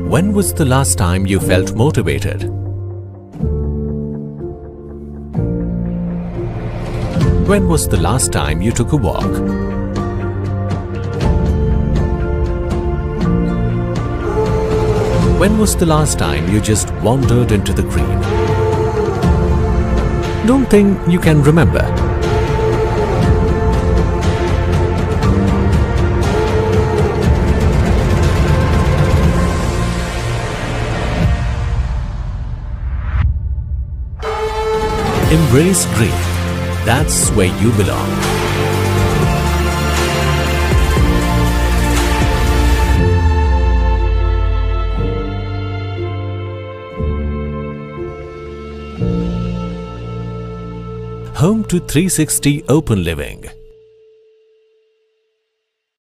When was the last time you felt motivated? When was the last time you took a walk? When was the last time you just wandered into the green? Don't think you can remember. Embrace green. That's where you belong. Home to 360 Open Living.